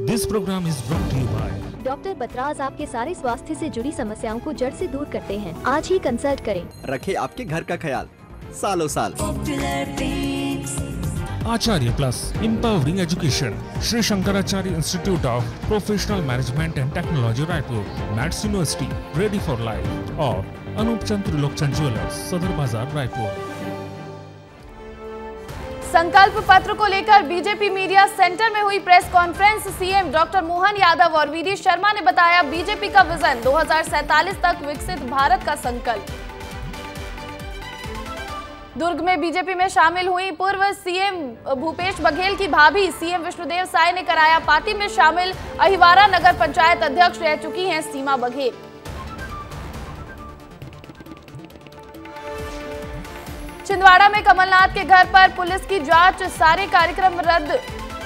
This program is brought to you by doctor Batraj आपके सारे स्वास्थ्य से जुड़ी समस्याओं को जड़ से दूर करते हैं। आज ही कंसल्ट करें। रखे आपके घर का ख्याल सालों साल। Acharya Plus Empowering Education, Sri Shankaracharya Institute of Professional Management and Technology, Raipur, Maths University, Ready for Life और अनूप चंद त्रिलोकचंद ज्वेलर्स, सदर बाजार, रायपुर। संकल्प पत्र को लेकर बीजेपी मीडिया सेंटर में हुई press conference. CM doctor Mohan Yadav और वीडी शर्मा ने बताया बीजेपी का विजन 2047 तक विकसित भारत का संकल्प। दुर्ग में बीजेपी में शामिल हुई पूर्व सीएम भूपेश बघेल की भाभी सीएम विष्णुदेव साय ने कराया पार्टी में शामिल। अहिवारा नगर पंचायत अध्यक्ष रह चुकी हैं सीमा बघेल। छिंदवाड़ा में कमलनाथ के घर पर पुलिस की जांच, सारे कार्यक्रम रद्द।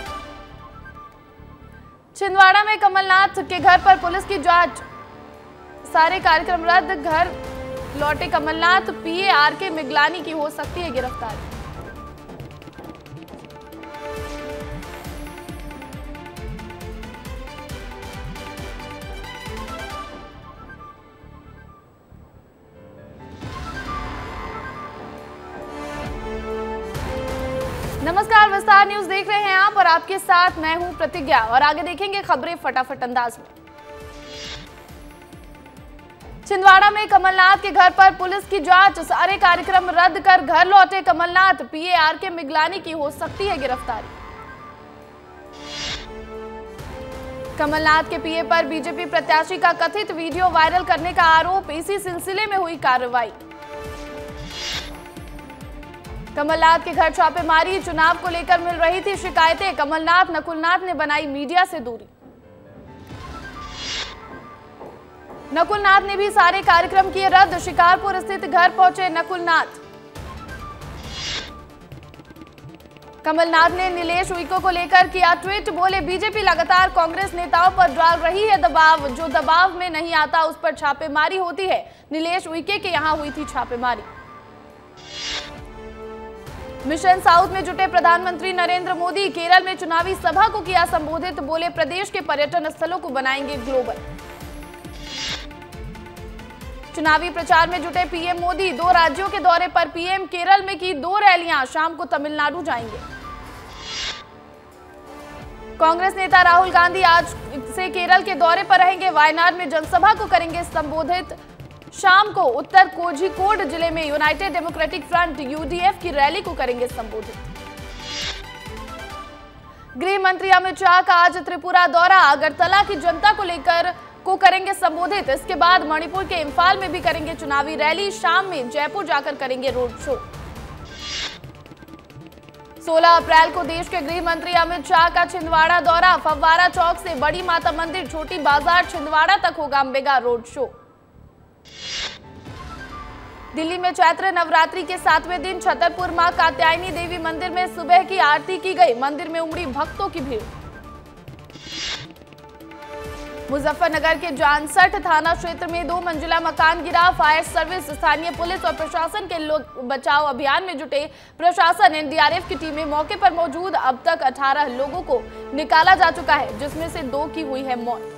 छिंदवाड़ा में कमलनाथ के घर पर पुलिस की जांच, सारे कार्यक्रम रद्द। घर लौटे कमलनाथ, पीए आरके मिगलानी की हो सकती है गिरफ्तारी। नमस्कार, विस्तार न्यूज देख रहे हैं आप और आपके साथ मैं हूं प्रतिज्ञा और आगे देखेंगे खबरें फटाफट अंदाज में। छिंदवाड़ा में कमलनाथ के घर पर पुलिस की जांच, सारे कार्यक्रम रद्द कर घर लौटे कमलनाथ, पीए आरके मिगलानी की हो सकती है गिरफ्तारी। कमलनाथ के पीए पर बीजेपी प्रत्याशी का कथित वीडियो वायरल करने का आरोप, इसी सिलसिले में हुई कार्रवाई। कमलनाथ के घर छापेमारी, चुनाव को लेकर मिल रही थी शिकायतें, कमलनाथ नकुलनाथ ने बनाई मीडिया से दूरी। नकुलनाथ ने भी सारे कार्यक्रम किए रद्द, शिकारपुर स्थित घर पहुंचे नकुलनाथ। कमलनाथ ने नीलेश उइको को लेकर किया ट्वीट, बोले बीजेपी लगातार कांग्रेस नेताओं पर डाल रही है दबाव, जो दबाव में नहीं आता उस पर छापेमारी होती है। नीलेश उइके के यहां हुई थी छापेमारी। मिशन साउथ में जुटे प्रधानमंत्री नरेंद्र मोदी, केरल में चुनावी सभा को किया संबोधित, बोले प्रदेश के पर्यटन स्थलों को बनाएंगे ग्लोबल। चुनावी प्रचार में जुटे पीएम मोदी, 2 राज्यों के दौरे पर पीएम, केरल में की 2 रैलियां, शाम को तमिलनाडु जाएंगे। कांग्रेस नेता राहुल गांधी आज से केरल के दौरे पर रहेंगे, वायनाड में जनसभा को करेंगे संबोधित। शाम को उत्तर कोझिकोड जिले में यूनाइटेड डेमोक्रेटिक फ्रंट यूडीएफ की रैली को करेंगे संबोधित। गृह मंत्री अमित शाह का आज त्रिपुरा दौरा, अगरतला की जनता को लेकर को करेंगे संबोधित। इसके बाद मणिपुर के इंफाल में भी करेंगे चुनावी रैली, शाम में जयपुर जाकर करेंगे रोड शो। 16 अप्रैल को देश के गृह मंत्री अमित शाह का छिंदवाड़ा दौरा, फव्वारा चौक से बड़ी माता मंदिर, छोटी बाजार, छिंदवाड़ा तक होगा मेगा रोड शो। दिल्ली में चैत्र नवरात्रि के 7वें दिन छतरपुर मां कात्यायनी देवी मंदिर में सुबह की आरती की गई, मंदिर में उमड़ी भक्तों की भीड़। मुजफ्फरनगर के जानसठ थाना क्षेत्र में 2 मंजिला मकान गिरा, फायर सर्विस, स्थानीय पुलिस और प्रशासन के लोग बचाव अभियान में जुटे। प्रशासन, एनडीआरएफ की टीमें मौके पर मौजूद। अब तक 18 लोगों को निकाला जा चुका है, जिसमें से 2 की हुई है मौत।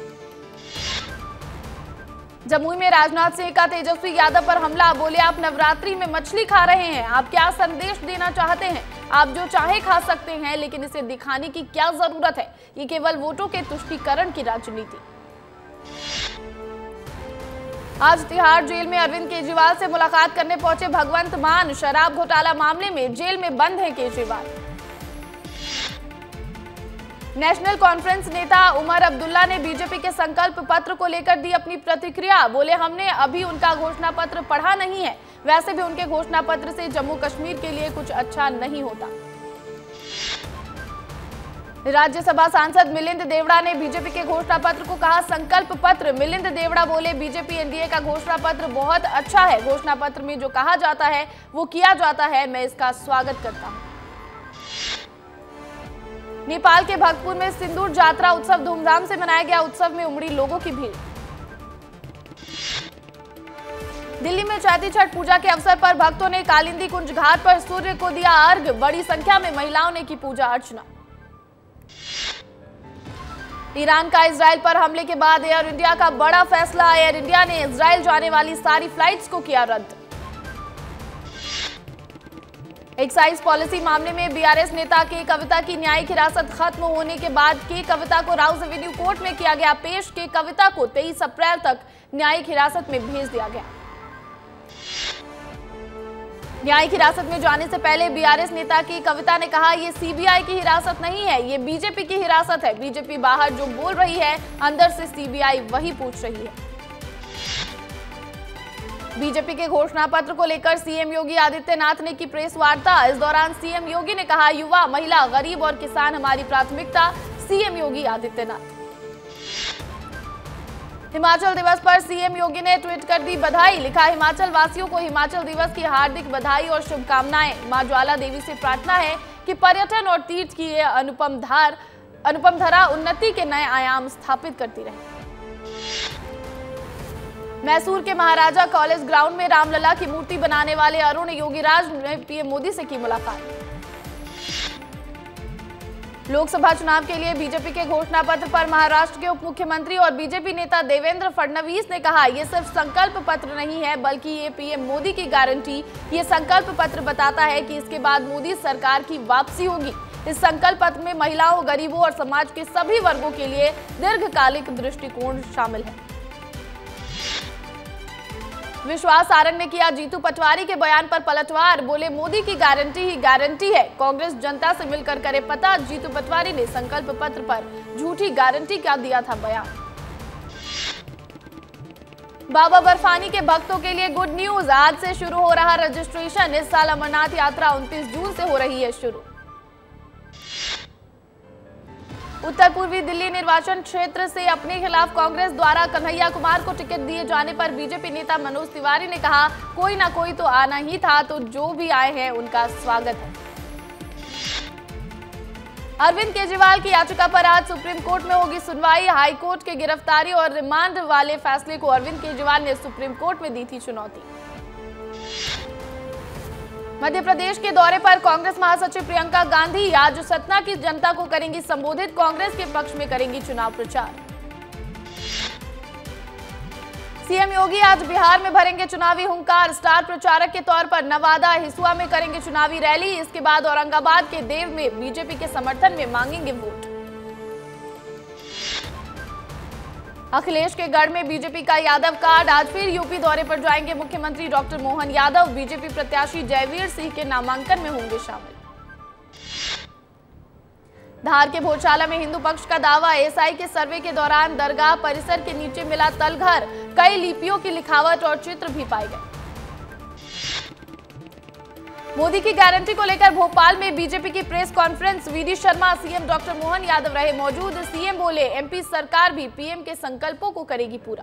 जमुई में राजनाथ सिंह का तेजस्वी यादव पर हमला, बोले आप नवरात्रि में मछली खा रहे हैं, आप क्या संदेश देना चाहते हैं? आप जो चाहे खा सकते हैं, लेकिन इसे दिखाने की क्या जरूरत है? ये केवल वोटों के तुष्टीकरण की राजनीति। आज तिहाड़ जेल में अरविंद केजरीवाल से मुलाकात करने पहुंचे भगवंत मान, शराब घोटाला मामले में जेल में बंद है केजरीवाल। नेशनल कॉन्फ्रेंस नेता उमर अब्दुल्ला ने बीजेपी के संकल्प पत्र को लेकर दी अपनी प्रतिक्रिया, बोले हमने अभी उनका घोषणा पत्र पढ़ा नहीं है, वैसे भी उनके घोषणा पत्र से जम्मू कश्मीर के लिए कुछ अच्छा नहीं होता। राज्यसभा सांसद मिलिंद देवड़ा ने बीजेपी के घोषणा पत्र को कहा संकल्प पत्र। मिलिंद देवड़ा बोले बीजेपी एनडीए का घोषणा पत्र बहुत अच्छा है, घोषणा पत्र में जो कहा जाता है वो किया जाता है, मैं इसका स्वागत करता हूं। नेपाल के भक्तपुर में सिंदूर जात्रा उत्सव धूमधाम से मनाया गया, उत्सव में उमड़ी लोगों की भीड़। दिल्ली में चैती छठ पूजा के अवसर पर भक्तों ने कालिंदी कुंज घाट पर सूर्य को दिया अर्घ, बड़ी संख्या में महिलाओं ने की पूजा अर्चना। ईरान का इजराइल पर हमले के बाद एयर इंडिया का बड़ा फैसला। एयर इंडिया ने इजराइल जाने वाली सारी फ्लाइट्स को किया रद्द। एक्साइज पॉलिसी मामले में बीआरएस नेता के कविता की न्यायिक हिरासत खत्म होने के बाद के कविता को राउज एवेन्यू कोर्ट में किया गया पेश। के कविता को 23 अप्रैल तक न्यायिक हिरासत में भेज दिया गया। न्यायिक हिरासत में जाने से पहले बीआरएस नेता की कविता ने कहा, ये सीबीआई की हिरासत नहीं है, ये बीजेपी की हिरासत है। बीजेपी बाहर जो बोल रही है, अंदर से सीबीआई वही पूछ रही है। बीजेपी के घोषणा पत्र को लेकर सीएम योगी आदित्यनाथ ने की प्रेस वार्ता। इस दौरान सीएम योगी ने कहा, युवा, महिला, गरीब और किसान हमारी प्राथमिकता। सीएम योगी आदित्यनाथ। हिमाचल दिवस पर सीएम योगी ने ट्वीट कर दी बधाई। लिखा, हिमाचल वासियों को हिमाचल दिवस की हार्दिक बधाई और शुभकामनाएं। मां ज्वाला देवी से प्रार्थना है कि पर्यटन और तीर्थ की ये अनुपम धरा उन्नति के नए आयाम स्थापित करती रहे। मैसूर के महाराजा कॉलेज ग्राउंड में रामलला की मूर्ति बनाने वाले अरुण योगीराज ने पीएम मोदी से की मुलाकात। लोकसभा चुनाव के लिए बीजेपी के घोषणा पत्र पर महाराष्ट्र के उप मुख्यमंत्री और बीजेपी नेता देवेंद्र फडणवीस ने कहा, यह सिर्फ संकल्प पत्र नहीं है, बल्कि ये पीएम मोदी की गारंटी। ये संकल्प पत्र बताता है कि इसके बाद मोदी सरकार की वापसी होगी। इस संकल्प पत्र में महिलाओं, गरीबों और समाज के सभी वर्गों के लिए दीर्घकालिक दृष्टिकोण शामिल है। विश्वास सारंग ने किया जीतू पटवारी के बयान पर पलटवार। बोले, मोदी की गारंटी ही गारंटी है, कांग्रेस जनता से मिलकर करे पता। जीतू पटवारी ने संकल्प पत्र पर झूठी गारंटी का दिया था बयान। बाबा बर्फानी के भक्तों के लिए गुड न्यूज, आज से शुरू हो रहा रजिस्ट्रेशन। इस साल अमरनाथ यात्रा 29 जून से हो रही है शुरू। उत्तर पूर्वी दिल्ली निर्वाचन क्षेत्र से अपने खिलाफ कांग्रेस द्वारा कन्हैया कुमार को टिकट दिए जाने पर बीजेपी नेता मनोज तिवारी ने कहा, कोई ना कोई तो आना ही था, तो जो भी आए हैं उनका स्वागत है। अरविंद केजरीवाल की याचिका पर आज सुप्रीम कोर्ट में होगी सुनवाई। हाई कोर्ट के गिरफ्तारी और रिमांड वाले फैसले को अरविंद केजरीवाल ने सुप्रीम कोर्ट में दी थी चुनौती। मध्य प्रदेश के दौरे पर कांग्रेस महासचिव प्रियंका गांधी आज सतना की जनता को करेंगी संबोधित। कांग्रेस के पक्ष में करेंगी चुनाव प्रचार। सीएम योगी आज बिहार में भरेंगे चुनावी हुंकार। स्टार प्रचारक के तौर पर नवादा, हिसुआ में करेंगे चुनावी रैली। इसके बाद औरंगाबाद के देव में बीजेपी के समर्थन में मांगेंगे वोट। अखिलेश के गढ़ में बीजेपी का यादव कार्ड। आज फिर यूपी दौरे पर जाएंगे मुख्यमंत्री डॉक्टर मोहन यादव। बीजेपी प्रत्याशी जयवीर सिंह के नामांकन में होंगे शामिल। धार के भोजशाला में हिंदू पक्ष का दावा, एसआई के सर्वे के दौरान दरगाह परिसर के नीचे मिला तलघर। कई लिपियों की लिखावट और चित्र भी पाए गए। मोदी की गारंटी को लेकर भोपाल में बीजेपी की press conference. VD Sharma, CM doctor Mohan Yadav रहे मौजूद। सीएम बोले, एमपी सरकार भी पीएम के संकल्पों को करेगी पूरा।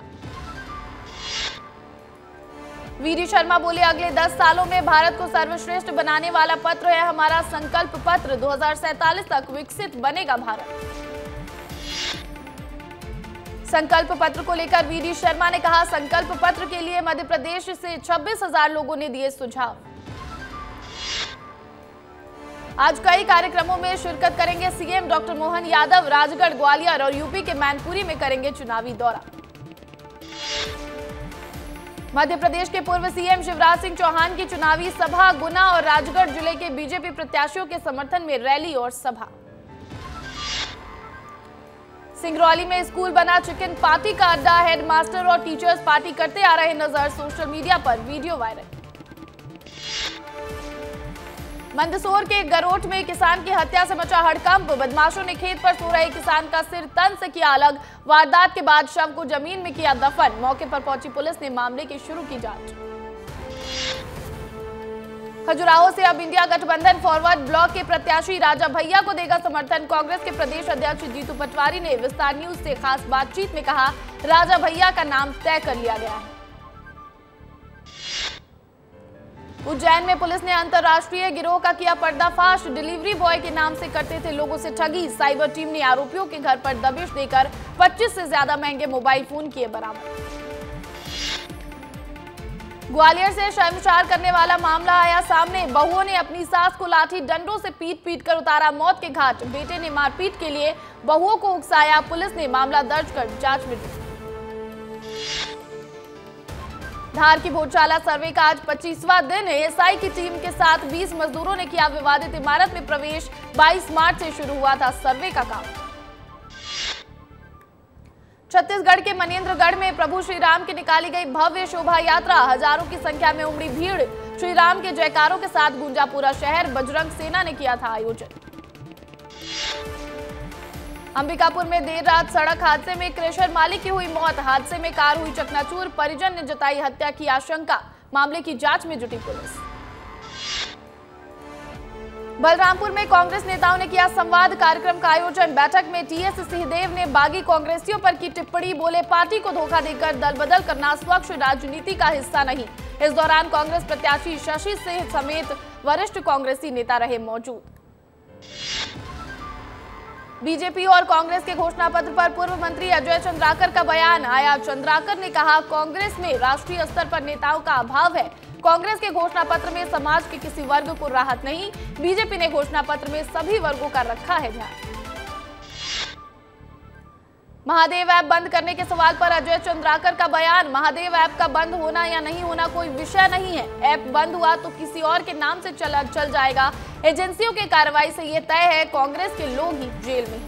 वीडी शर्मा बोले, अगले 10 सालों में भारत को सर्वश्रेष्ठ बनाने वाला पत्र है हमारा संकल्प पत्र। 2047 तक विकसित बनेगा भारत। संकल्प पत्र को लेकर वीडी शर्मा ने कहा, संकल्प पत्र के लिए मध्य प्रदेश से 26,000 लोगों ने दिए सुझाव। आज कई कार्यक्रमों में शिरकत करेंगे सीएम डॉक्टर मोहन यादव। राजगढ़, ग्वालियर और यूपी के मैनपुरी में करेंगे चुनावी दौरा। मध्य प्रदेश के पूर्व सीएम शिवराज सिंह चौहान की चुनावी सभा। गुना और राजगढ़ जिले के बीजेपी प्रत्याशियों के समर्थन में रैली और सभा। सिंगरौली में स्कूल बना चिकन पार्टी का अड्डा। हेडमास्टर और टीचर्स पार्टी करते आ रहे नजर। सोशल मीडिया पर वीडियो वायरल। मंदसौर के गरोठ में किसान की हत्या से मचा हड़कंप। बदमाशों ने खेत पर सो रहे किसान का सिर तन से किया अलग। वारदात के बाद शव को जमीन में किया दफन। मौके पर पहुंची पुलिस ने मामले की शुरू की जांच। खजुराहो से अब इंडिया गठबंधन फॉरवर्ड ब्लॉक के प्रत्याशी राजा भैया को देगा समर्थन। कांग्रेस के प्रदेश अध्यक्ष जीतू पटवारी ने विस्तार न्यूज से खास बातचीत में कहा, राजा भैया का नाम तय कर लिया गया है। उज्जैन में पुलिस ने अंतर्राष्ट्रीय गिरोह का किया पर्दाफाश। डिलीवरी बॉय के नाम से करते थे लोगों से ठगी। साइबर टीम ने आरोपियों के घर पर दबिश देकर 25 से ज्यादा महंगे मोबाइल फोन किए बरामद। ग्वालियर से शर्मसार करने वाला मामला आया सामने। बहुओं ने अपनी सास को लाठी डंडों से पीट कर उतारा मौत के घाट। बेटे ने मारपीट के लिए बहुओं को उकसाया। पुलिस ने मामला दर्ज कर जांच में जुटी। धार की भोजशाला सर्वे का आज 25वां दिन। एएसआई की टीम के साथ 20 मजदूरों ने किया विवादित इमारत में प्रवेश। 22 मार्च से शुरू हुआ था सर्वे का काम। छत्तीसगढ़ के मनेन्द्रगढ़ में प्रभु श्री राम की निकाली गई भव्य शोभा यात्रा। हजारों की संख्या में उमड़ी भीड़। श्री राम के जयकारों के साथ गूंजा पूरा शहर। बजरंग सेना ने किया था आयोजन। अंबिकापुर में देर रात सड़क हादसे में क्रेशर मालिक की हुई मौत। हादसे में कार हुई चकनाचूर। परिजन ने जताई हत्या की आशंका। मामले की जांच में जुटी पुलिस। बलरामपुर में कांग्रेस नेताओं ने किया संवाद कार्यक्रम का आयोजन। बैठक में टीएस सिंहदेव ने बागी कांग्रेसियों पर की टिप्पणी। बोले, पार्टी को धोखा देकर दल बदल करना स्वच्छ राजनीति का हिस्सा नहीं। इस दौरान कांग्रेस प्रत्याशी शशि सिंह समेत वरिष्ठ कांग्रेसी नेता रहे मौजूद। बीजेपी और कांग्रेस के घोषणा पत्र पर पूर्व मंत्री अजय चंद्राकर का बयान आया। चंद्राकर ने कहा, कांग्रेस में राष्ट्रीय स्तर पर नेताओं का अभाव है। कांग्रेस के घोषणा पत्र में समाज के किसी वर्ग को राहत नहीं। बीजेपी ने घोषणा पत्र में सभी वर्गों का रखा है ध्यान। महादेव ऐप बंद करने के सवाल पर अजय चंद्राकर का बयान। महादेव ऐप का बंद होना या नहीं होना कोई विषय नहीं है। ऐप बंद हुआ तो किसी और के नाम से चल जाएगा। एजेंसियों की कार्रवाई से यह तय है, कांग्रेस के लोग ही जेल में।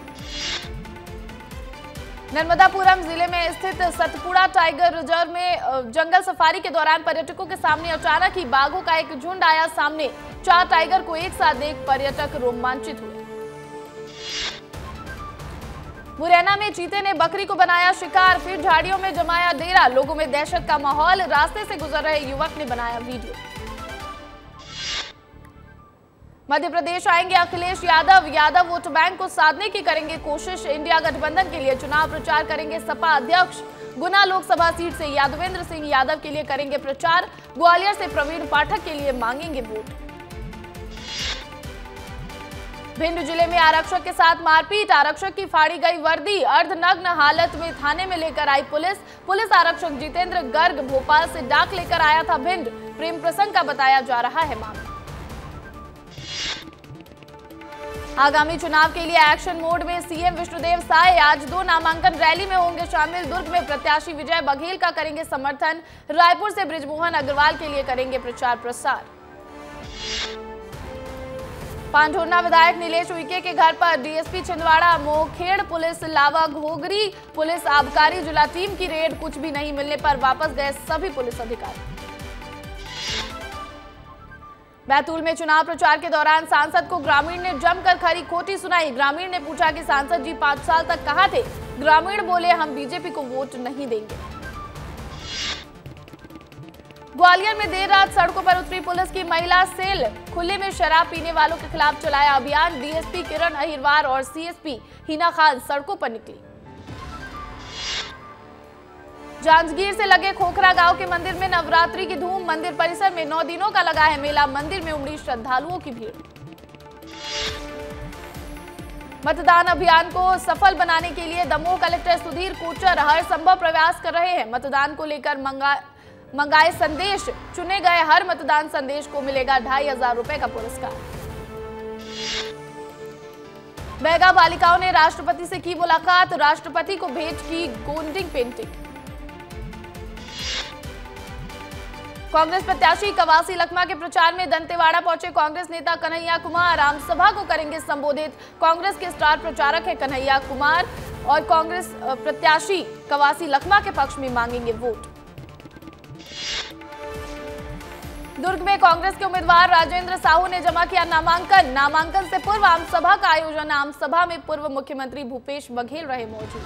नर्मदापुरम जिले में स्थित सतपुड़ा टाइगर रिजर्व में जंगल सफारी के दौरान पर्यटकों के सामने अचानक ही बाघों का एक झुंड आया सामने। 4 टाइगर को एक साथ देख पर्यटक रोमांचित हुए। मुरैना में चीते ने बकरी को बनाया शिकार। फिर झाड़ियों में जमाया डेरा। लोगों में दहशत का माहौल। रास्ते से गुजर रहे युवक ने बनाया वीडियो। मध्य प्रदेश आएंगे अखिलेश यादव। यादव वोट बैंक को साधने की करेंगे कोशिश। इंडिया गठबंधन के लिए चुनाव प्रचार करेंगे सपा अध्यक्ष। गुना लोकसभा सीट से यादवेंद्र सिंह यादव के लिए करेंगे प्रचार। ग्वालियर से प्रवीण पाठक के लिए मांगेंगे वोट। भिंड जिले में आरक्षक के साथ मारपीट। आरक्षक की फाड़ी गई वर्दी। अर्धनग्न हालत में थाने में लेकर आई पुलिस। पुलिस आरक्षक जितेंद्र गर्ग भोपाल से डाक लेकर आया था भिंड। प्रेम प्रसंग का बताया जा रहा है मामला। आगामी चुनाव के लिए एक्शन मोड में सीएम विष्णुदेव साय। आज 2 नामांकन रैली में होंगे शामिल। दुर्ग में प्रत्याशी विजय बघेल का करेंगे समर्थन। रायपुर से बृजमोहन अग्रवाल के लिए करेंगे प्रचार प्रसार। पांढुर्ना विधायक नीलेश उइके के घर पर DSP Chhindwara Mokhed police Lava Ghogri police आबकारी जिला टीम की रेड। कुछ भी नहीं मिलने पर वापस गए सभी पुलिस अधिकारी। बैतूल में चुनाव प्रचार के दौरान सांसद को ग्रामीण ने जमकर खरी खोटी सुनाई। ग्रामीण ने पूछा कि सांसद जी 5 साल तक कहां थे। ग्रामीण बोले, हम बीजेपी को वोट नहीं देंगे। ग्वालियर में देर रात सड़कों पर उतरी पुलिस की महिला सेल। खुले में शराब पीने वालों के खिलाफ चलाया अभियान। डीएसपी किरण अहिरवार और सीएसपी हिना खान सड़कों पर निकली। जांजगीर से लगे खोखरा गांव के मंदिर में नवरात्रि की धूम। मंदिर परिसर में 9 दिनों का लगा है मेला। मंदिर में उमड़ी श्रद्धालुओं की भीड़। मतदान अभियान को सफल बनाने के लिए दमोह कलेक्टर सुधीर कोचर हर संभव प्रयास कर रहे हैं। मतदान को लेकर मंगाए संदेश। चुने गए हर मतदान संदेश को मिलेगा 2500 रुपए का पुरस्कार। बैगा बालिकाओं ने राष्ट्रपति से की मुलाकात। राष्ट्रपति को भेंट की गोंडिंग पेंटिंग। कांग्रेस प्रत्याशी कवासी लखमा के प्रचार में दंतेवाड़ा पहुंचे कांग्रेस नेता कन्हैया कुमार। आमसभा को करेंगे संबोधित। कांग्रेस के स्टार प्रचारक है कन्हैया कुमार और कांग्रेस प्रत्याशी कवासी लखमा के पक्ष में मांगेंगे वोट। दुर्ग में कांग्रेस के उम्मीदवार राजेंद्र साहू ने जमा किया नामांकन। नामांकन से पूर्व आमसभा का आयोजन। आमसभा में पूर्व मुख्यमंत्री भूपेश बघेल रहे मौजूद।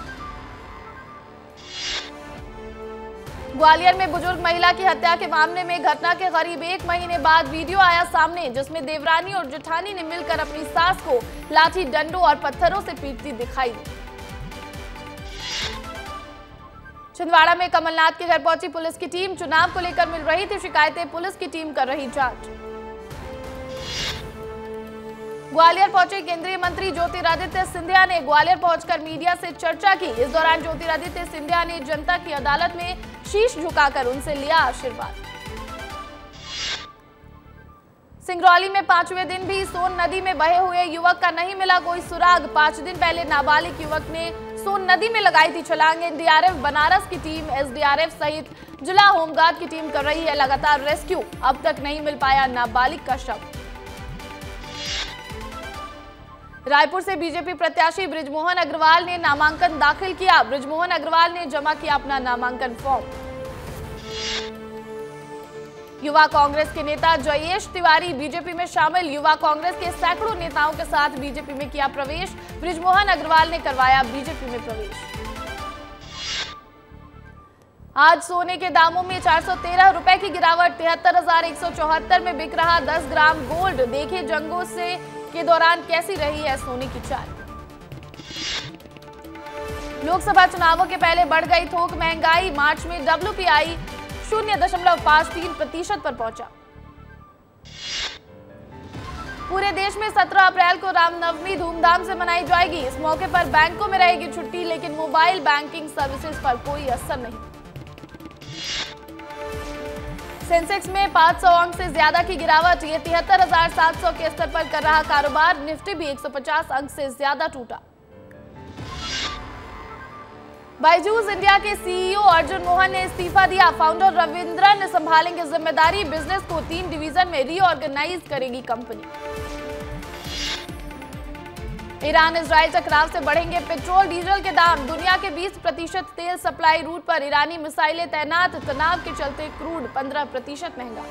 ग्वालियर में बुजुर्ग महिला की हत्या के मामले में घटना के करीब 1 महीने बाद वीडियो आया सामने, जिसमें देवरानी और जेठानी ने मिलकर अपनी सास को लाठी डंडों और पत्थरों से पीटती दिखाई दी। छिंदवाड़ा में कमलनाथ के घर पहुंची पुलिस की टीम। चुनाव को लेकर मिल रही थी शिकायतें। पुलिस की टीम कर रही जांच। ग्वालियर पहुंचे केंद्रीय मंत्री ज्योतिरादित्य सिंधिया ने ग्वालियर पहुंचकर मीडिया से चर्चा की। इस दौरान ज्योतिरादित्य सिंधिया ने जनता की अदालत में शीश झुकाकर उनसे लिया आशीर्वाद। सिंगरौली में 5वें दिन भी सोन नदी में बहे हुए युवक का नहीं मिला कोई सुराग। 5 दिन पहले नाबालिग युवक ने सोन नदी में लगाई थी छलांग। एनडीआरएफ बनारस की टीम, एसडीआरएफ सहित जिला होमगार्ड की टीम कर रही है लगातार रेस्क्यू। अब तक नहीं मिल पाया नाबालिग का शव। रायपुर से बीजेपी प्रत्याशी बृजमोहन अग्रवाल ने नामांकन दाखिल किया। बृजमोहन अग्रवाल ने जमा किया अपना नामांकन फॉर्म। युवा कांग्रेस के नेता जयेश तिवारी बीजेपी में शामिल। युवा कांग्रेस के सैकड़ों नेताओं के साथ बीजेपी में किया प्रवेश। बृजमोहन अग्रवाल ने करवाया बीजेपी में प्रवेश। आज सोने के दामों में 413 रुपए की गिरावट। 73,174 में बिक रहा 10 ग्राम गोल्ड। देखे जंगों से के दौरान कैसी रही है सोने की चाल। लोकसभा चुनावों के पहले बढ़ गई थोक महंगाई। मार्च में WPI 0.53% पर पहुंचा। पूरे देश में 17 अप्रैल को रामनवमी धूमधाम से मनाई जाएगी। इस मौके पर बैंकों में रहेगी छुट्टी, लेकिन मोबाइल बैंकिंग सर्विसेज पर कोई असर नहीं। सेंसेक्स में 500 अंक से ज्यादा की गिरावट। ये 73,700 के स्तर पर कर रहा कारोबार। निफ्टी भी 150 अंक से ज्यादा टूटा। बायजूस इंडिया के सीईओ अर्जुन मोहन ने इस्तीफा दिया। फाउंडर रविंद्रन संभालेंगे जिम्मेदारी। बिजनेस को 3 डिवीजन में रीऑर्गेनाइज करेगी कंपनी। ईरान इजराइल टकराव से बढ़ेंगे पेट्रोल डीजल के दाम। दुनिया के 20% तेल सप्लाई रूट पर ईरानी मिसाइलें तैनात। तनाव के चलते क्रूड 15% महंगा।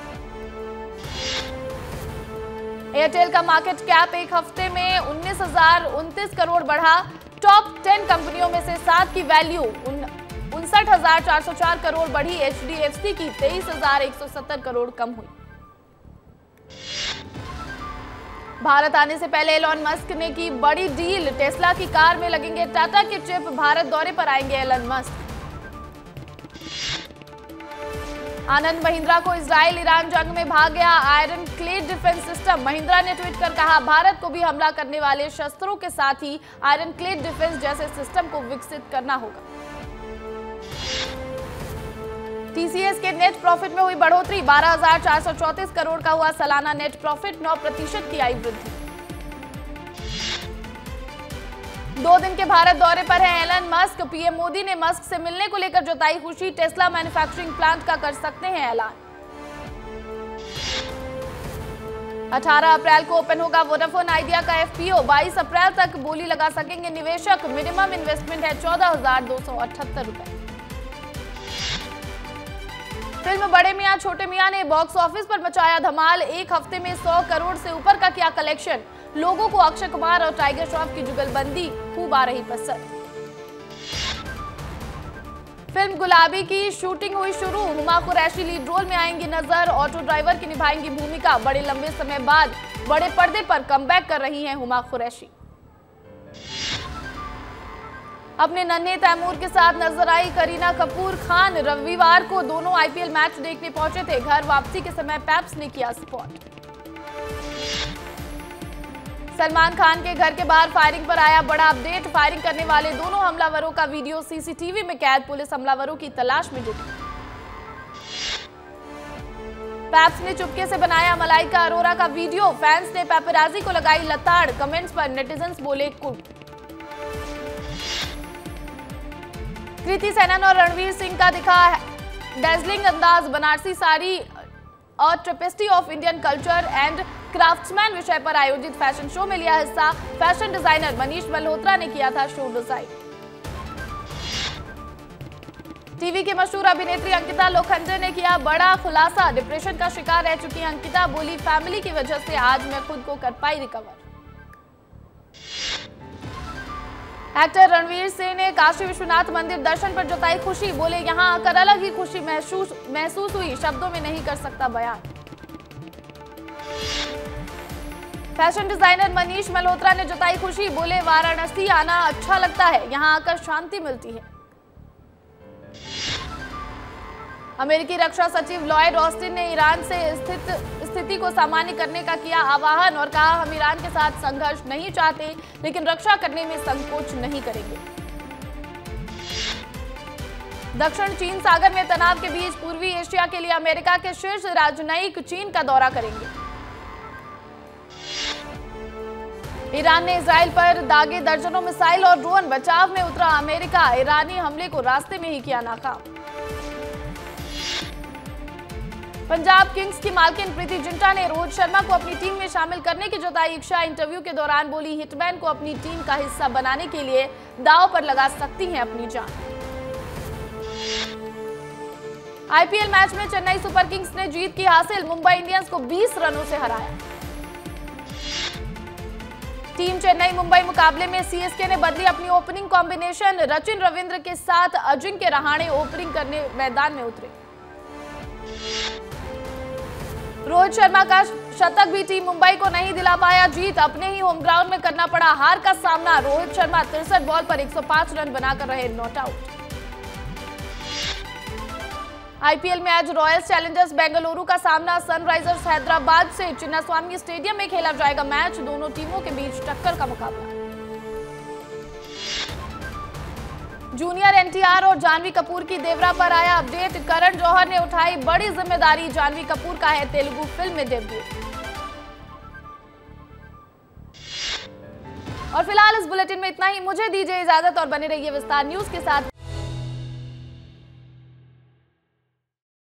एयरटेल का मार्केट कैप एक हफ्ते में 19,029 करोड़ बढ़ा। टॉप 10 कंपनियों में से 7 की वैल्यू 59,404 करोड़ बढ़ी। HDFC की 23,170 करोड़ कम हुई। भारत आने से पहले एलन मस्क ने की बड़ी डील। टेस्ला की कार में लगेंगे टाटा के चिप। भारत दौरे पर आएंगे एलन मस्क। आनंद महिंद्रा को इजराइल ईरान जंग में भाग गया iron clad defence system. Mahindra ने ट्वीट कर कहा, भारत को भी हमला करने वाले शस्त्रों के साथ ही आयरन क्लेड डिफेंस जैसे सिस्टम को विकसित करना होगा। टीसीएस के नेट प्रॉफिट में हुई बढ़ोतरी। 12,434 करोड़ का हुआ सालाना नेट प्रॉफिट। 9% की आई वृद्धि। 2 दिन के भारत दौरे पर हैं एलन मस्क। पीएम मोदी ने मस्क से मिलने को लेकर जताई खुशी। टेस्ला मैन्युफैक्चरिंग प्लांट का कर सकते हैं ऐलान। 18 अप्रैल को ओपन होगा वोडाफोन आइडिया का FPO। 22 अप्रैल तक बोली लगा सकेंगे निवेशक। मिनिमम इन्वेस्टमेंट है 14,278 रुपए। फिल्म बड़े मियां छोटे मियां ने बॉक्स ऑफिस पर मचाया धमाल। एक हफ्ते में 100 करोड़ से ऊपर का किया कलेक्शन। लोगों को अक्षय कुमार और टाइगर श्रॉफ की जुगलबंदी खूब आ रही पसंद। फिल्म गुलाबी की शूटिंग हुई शुरू। हुमा कुरैशी लीड रोल में आएंगी नजर। ऑटो ड्राइवर की निभाएंगी भूमिका। बड़े लंबे समय बाद बड़े पर्दे पर कमबैक कर रही हैं हुमा कुरैशी। अपने नन्हे तैमूर के साथ नजर आई करीना कपूर खान। रविवार को दोनों IPL मैच देखने पहुंचे थे। घर वापसी के समय पैप्स ने किया स्पॉट। सलमान खान के घर के बाहर फायरिंग पर आया बड़ा अपडेट। फायरिंग करने वाले दोनों हमलावरों का वीडियो CCTV में कैद। पुलिस हमलावरों की तलाश में जुटी। पैप्स ने चुपके से बनाया मलाइका अरोरा का वीडियो। फैंस ने पैपराजी को लगाई लताड़। कमेंट्स पर नेटिजन्स बोले कुट। कृति सेनन और रणवीर सिंह का दिखा डेजलिंग अंदाज। बनारसी साड़ी और tapestry of Indian culture and craftsman विषय पर आयोजित फैशन शो में लिया हिस्सा। फैशन डिजाइनर मनीष मल्होत्रा ने किया था शो डिजाइन। टीवी की मशहूर अभिनेत्री अंकिता लोखंडे ने किया बड़ा खुलासा। डिप्रेशन का शिकार रह चुकी अंकिता बोली, फैमिली की वजह से आज मैं खुद को कर पाई रिकवर। एक्टर रणवीर सिंह ने काशी विश्वनाथ मंदिर दर्शन पर जताई खुशी। बोले, यहां आकर अलग ही खुशी महसूस हुई, शब्दों में नहीं कर सकता बयान। फैशन डिजाइनर मनीष मल्होत्रा ने जताई खुशी। बोले, वाराणसी आना अच्छा लगता है, यहां आकर शांति मिलती है। अमेरिकी रक्षा सचिव लॉयड ऑस्टिन ने ईरान से स्थिति को सामान्य करने का किया आह्वान और कहा, हम ईरान के साथ संघर्ष नहीं चाहते, लेकिन रक्षा करने में संकोच नहीं करेंगे। दक्षिण चीन सागर में तनाव के बीच पूर्वी एशिया के लिए अमेरिका के शीर्ष राजनयिक चीन का दौरा करेंगे। ईरान ने इजराइल पर दागे दर्जनों मिसाइल और ड्रोन, बचाव में उतरा अमेरिका, ईरानी हमले को रास्ते में ही किया नाकाम। पंजाब किंग्स की मालकिन प्रीति जिंटा ने रोहित शर्मा को अपनी टीम में शामिल करने की जताई इच्छा। इंटरव्यू के दौरान बोली, हिटमैन को अपनी टीम का हिस्सा बनाने के लिए दांव पर लगा सकती हैं अपनी जान। आईपीएल मैच में चेन्नई सुपर किंग्स ने जीत की हासिल, मुंबई इंडियंस को 20 रनों से हराया। टीम चेन्नई मुंबई मुकाबले में सीएसके ने बदली अपनी ओपनिंग कॉम्बिनेशन, रचिन रविंद्र के साथ अजिंक्य रहाणे ओपनिंग करने मैदान में उतरे। रोहित शर्मा का शतक भी टीम मुंबई को नहीं दिला पाया जीत, अपने ही होम ग्राउंड में करना पड़ा हार का सामना। रोहित शर्मा 63 बॉल पर 105 रन बनाकर रहे नॉट आउट। आईपीएल में आज रॉयल्स चैलेंजर्स बेंगलुरु का सामना सनराइजर्स हैदराबाद से चिन्नास्वामी स्टेडियम में खेला जाएगा मैच, दोनों टीमों के बीच टक्कर का मुकाबला। जूनियर एनटीआर और जानवी कपूर की देवरा पर आया अपडेट, करण जौहर ने उठाई बड़ी जिम्मेदारी, जानवी कपूर का है तेलुगु फिल्म में डेब्यू। और फिलहाल इस बुलेटिन में इतना ही, मुझे दीजिए इजाजत और बने रहिए विस्तार न्यूज के साथ।